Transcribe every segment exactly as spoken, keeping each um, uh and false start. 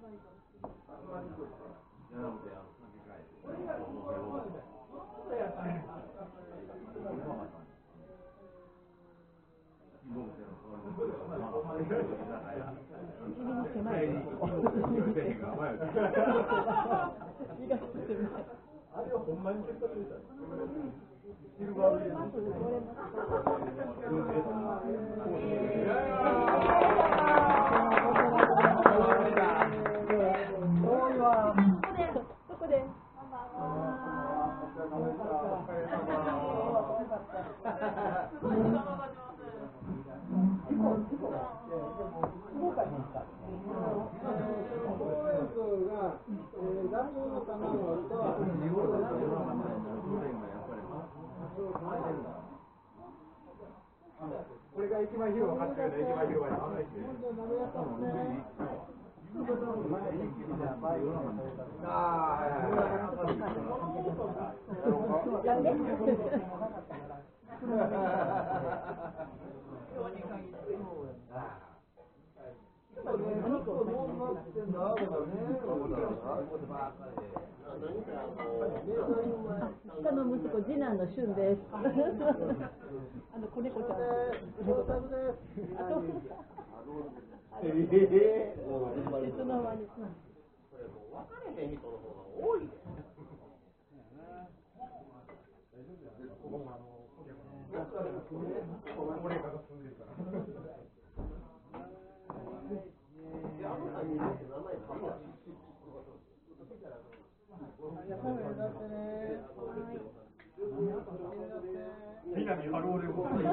これが駅前広場かっていうの駅前広場に案内してる。ああ、はいはいはい。 下の息子、次男の俊です。あの子猫ちゃん。ええ。いつの間に。それもう分かれへん人の方が多いで。 南ハローでございます。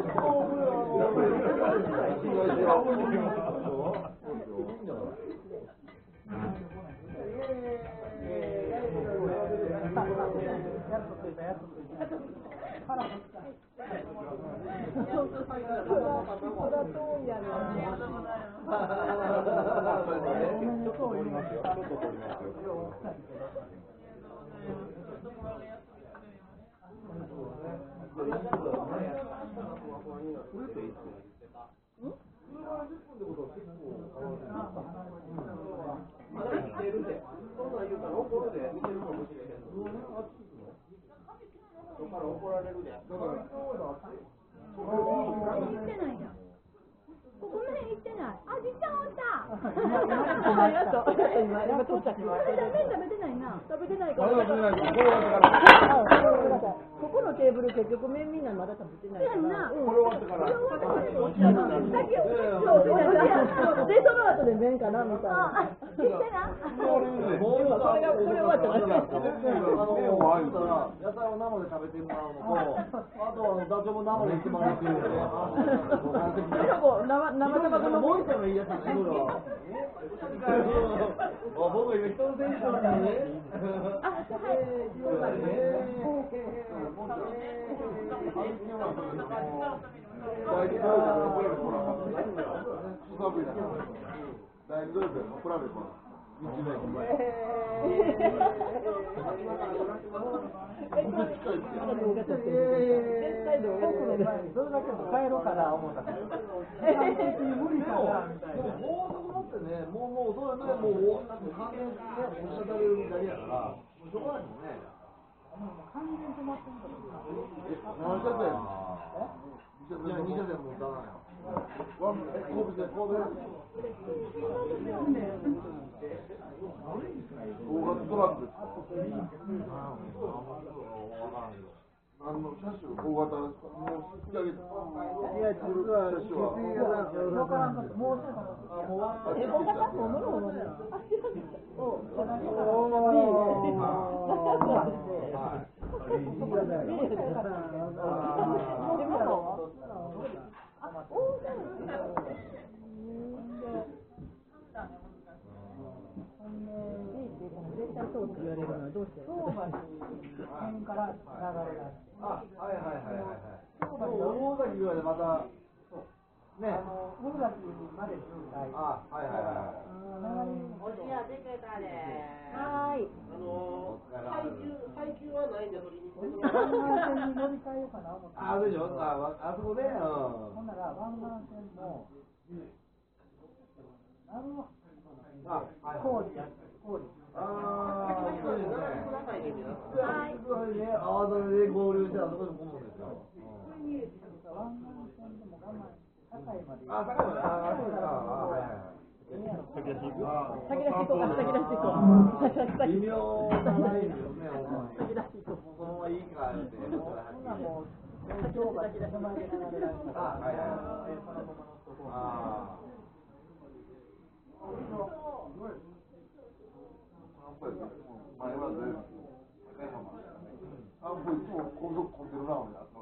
怒られるで。だから。ここまで行ってない。あ、じっちゃんおった。ありがとう。今今到着。食べてないな。食べてないから。ここのテーブル結局麺みんなまだ食べてないから。これ終わってから。先をでその後で麺かなみたいな。言ってな。これがこれ終わったら。麺をあげたら野菜を生で食べてもらうのと、あとダチョウも生でいってもらうっていうので。生卵のもう一個のいいやつね。僕今人の選手なんだね。あ、はい帰ろうかな思った。無理かなみたいな。もう高速乗ってね、もうもうそうだね、もう完全にね、押し出されるだけやから、もうしょうがないもんね。完全に止まってんだけど。何車線？いや、二車線も打たないよ。ワン、え、神戸で神戸。大型トラックですか？あの車種大型ですか？もう引き上げて。いや、実は車種は。わからんかった。もうあ、もうあ、え、大型？おもろおもろ。あ、知らんかった。お、おー。はい。絶対そうって言われるのはどうして？辺から流れが。あ、はいはいはいはいはい。大崎ぐらいでまたね、大崎まで渋滞。あ、はいはいはい。おじや出てたで。はい。あの配給配給はないんで取りに行ってください。湾岸線に乗り換えようかな思って。あ、でしょ。あ、あそこね。ほんなら湾岸線も。なるほど。 工事や工事。 ああ、そうですね。 はい。 それで、泡取れで合流したらそこに込むんですよ。 湾岸線でも我慢、堺まで。 あ、堺まで。あ、そうですか。はいはいはい。 先出し行こう。先出し行こう。先出し行こう。 微妙なラインですね、 先出し行こう。 このままいいかって。 そんなもう、東京まで手前で流れられたら、 あ、はいはい。 そのまま乗っとこう。 ああ。 前は全部高い浜でしたね。あ、もういつも高速混んでるな、俺。あ、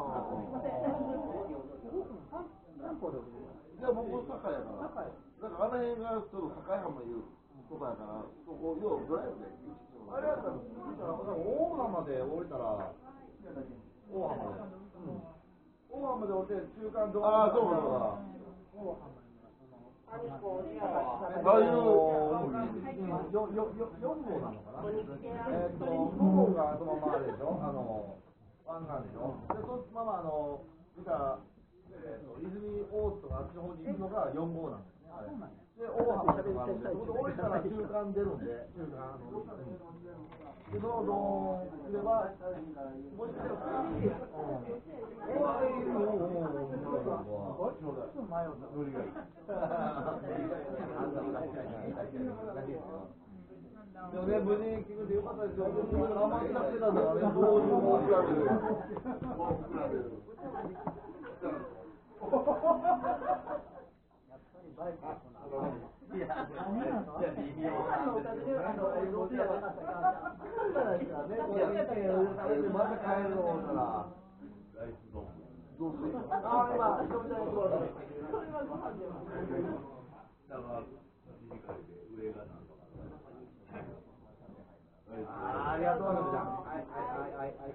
三歩で降りる。 いや、僕は堺やから。だからあの辺がちょっと境浜いうとこやから、そこ、要はドライブで。 あれやったら、大浜で降りたら、大浜で。大浜で降りて、中間どうああ、そうか、そうか。 大浜ああいう、 よ、よ、よ、四号なのかな。えっと、五号がそのままでしょ、あの、湾岸でしょ。で、そのまま、あの、見たら、えっと、泉大津とかあっちの方に行くのが四号なんですね。あれで、大浜とかあるんで、そこで降りたら中間出るんで、中間、あの、で、そのドーンすれば、もしかしたら、うん。怖いよ、 こっちも迷うと無理がいい。 でもね、無事に聞くてよかったですよ。僕もあんまりなってたんだからね、どういうもんかで。 バイクはそんな。 いや、めっちゃ微妙なんですよね。どちらかですからね、これ見て、また帰るの思ったら。 どうするああ、今、一人で行こうと。あありがとうございます。はいはいはいはいはい。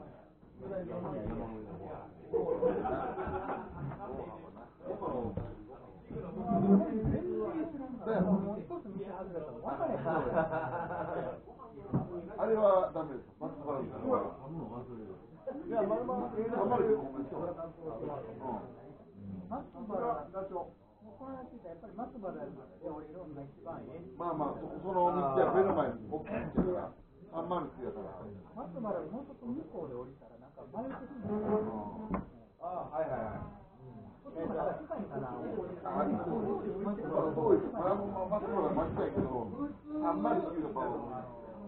あれはダメです。マスクバランスは。 いや、まるまる、ええな、 まるうん。 松原ダチョウ。この話でやっぱり松原で降りるのが一番いい。 まあまあ、そこその道は目の前に大きい道やから、あんまり好きやから。 松原でもうちょっと向こうで降りたらなんか迷ってしまう。 ああ、はいはいはい。 えっと、近いかな。 あ、そうです。まあ、まあ、松原間違いけど、あんまり好きな場合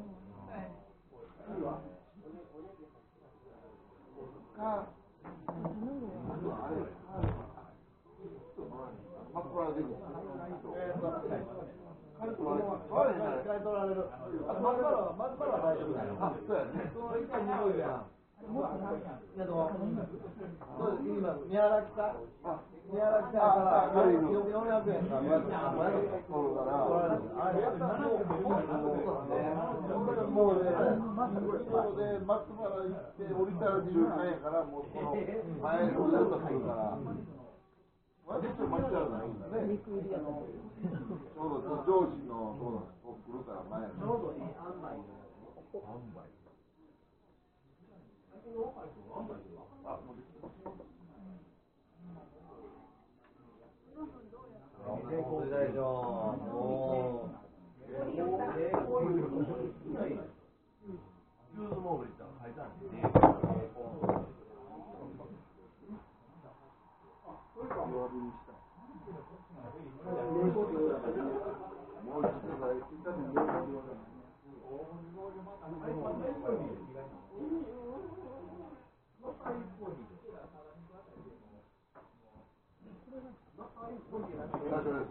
か、松原でいい。 えーと、軽く取られる。一回取られる。あ、松原は、松原は大丈夫だよ。 あ、そうやね。 その一回二号やん。えっと、そうです、今、宮崎さん。宮崎さんからよんひゃくえんか、ごひゃくえんか、ごひゃくえん取るから、あれ、やったらもう、もう、もうね、 そうで、松原行って降りたら中間やから、もうこの前にずっと来るから、割と松原ないんだね。ちょうど上司のとこ来るから前に。ちょうどいい塩梅で。あ、もうできた。 成功したでしょ。もう。ジュースモール行ったら書いてあるんで。 弱火にした。もう一度だけ。もう一度だけ。一旦弱火にした。大丈夫です。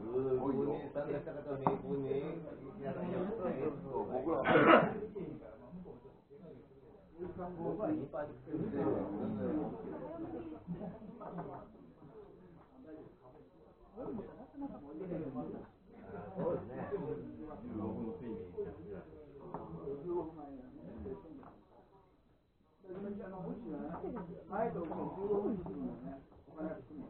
僕ら間後ぐらいにいっぱい来てるんで。そうですね。前とじゅうごふん過ぎにね、お金が来るの。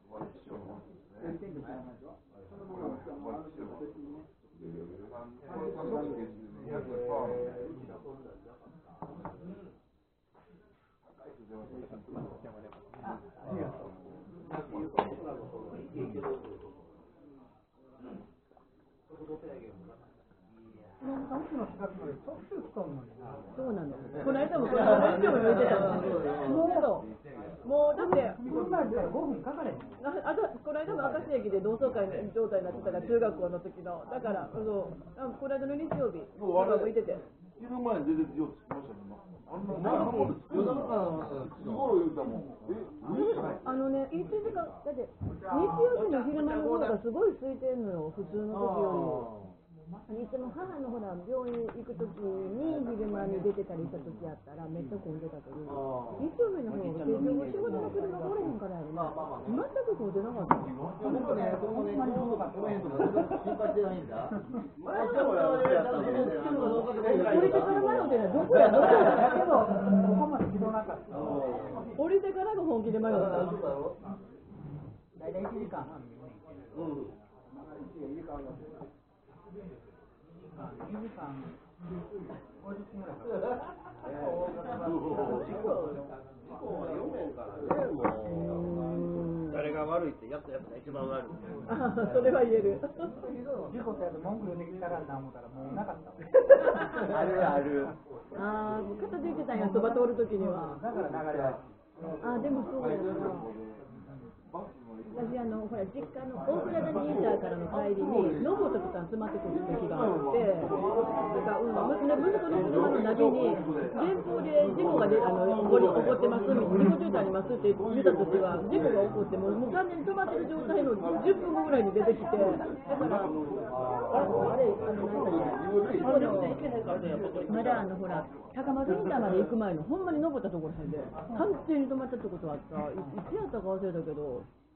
そうなの。この間もこの間も言ってたの。もうもうだってごふんかかれへん。 あとこの間も明石駅で同窓会状態になってたから中学校の時のだからそうあこの間の日曜日中学校行ってて。 昼前に出てようつきましたね。あんな夜中いつ頃言うたもん。 あのね、いちじかんだって日曜日の昼間の方がすごい空いてるのよ、普通の時より。いつも母のほら病院行く時に昼間に出てたりした時やったらめっちゃ混んでたけど、日曜日の方が結局仕事の車来れへんからやろな。全く混んでなかった。 僕ね、そのね、この辺とか心配してないんだ。 降りてから迷ってない、どこやどこや。 だけど、ここまでひどなかった。 降りてからが本気で迷った。 大体いちじかんはん。うん。にじかんごじゅっぷんぐらいかかる。 誰が悪いってやったやつが一番悪い。 ああ、それは言える。 事故ってやつ文句言ってきたらな思ったらもうなかった。 あるある。 ああ、片付いてたんや、そば通るときには。 だから流れは。 ああ、でもそうやな。私あのほら実家の大倉田インターからの帰りに野本さん詰まってくる時があって、だから、うん、息子の車のナビに前方で事故がであの起こり起こってますみたいな、事故渋滞ありますって言った時は事故が起こってももう完全に止まってる状態のじゅっぷんごぐらいに出てきて、だからあれあのまだあのほら高松インターまで行く前のほんまに登ったところで完全に止まったってことはあった。いつやったか忘れたけど。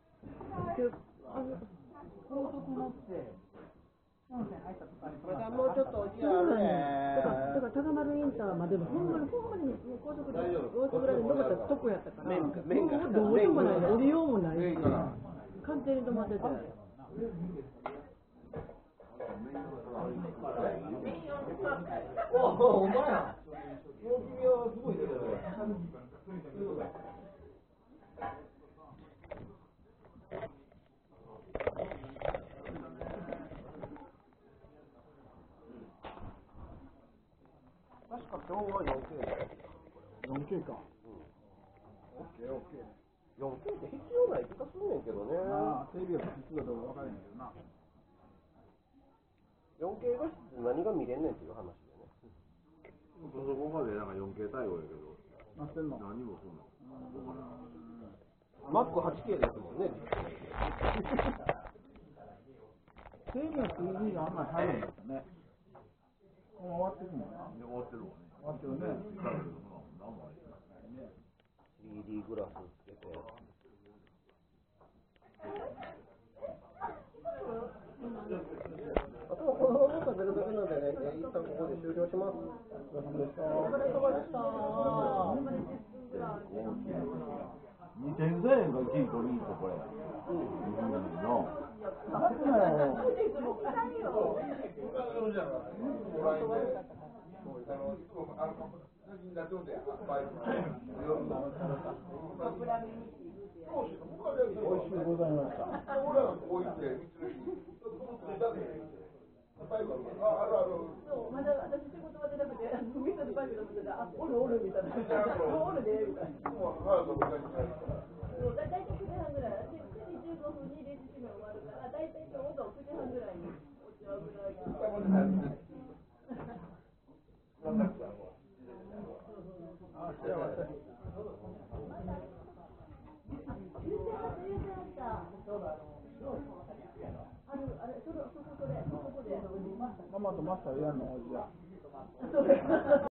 高速乗って本線入ったとかにまだもうちょっと落ちそうあるだね。 ね。 だからだから高丸インターまでのほんまにほんまに高速で高速ぐらいで登ったとこやったから、もうどうしようもないね、降りようもないし、完全に止まってて。 おお、お前や。その君はすごいね。 確か今日は よんケー だよ。 よんケー か。 オッケーオッケー。よんケー って必要ない気がするねんけどね。 ああ、テレビは必要だと分からへんけどな。 よんケー 画質って何が見れんねんっていう話でね。 そこまでなんか よんケー 対応やけど、 なってんの。 何もそんな。 マック はちケー ですもんね。 テレビの シーディー があんまり入るんだったね。もう終わってるもんな。 終わってるわね。 終わってるね。 シーディー グラスつけて。あとはこのまま食べるだけなんでね、一旦ここで終了します。お疲れ様でした。 にせんえんがいちい取りに行ってこれ。うん。の。 あっちの。 おいしゅうございました。 そうまだ私仕事場でなくて、みんなでバイク乗ってたら、あ、おるおるみたいな、おるでみたいな。そうだいたいくじはんぐらい、くじじゅうごふんにレジ締め終わるから、だいたいちょうどくじはんぐらいに落ち合うぐらいが。 ママとマスターやんのじゃあ。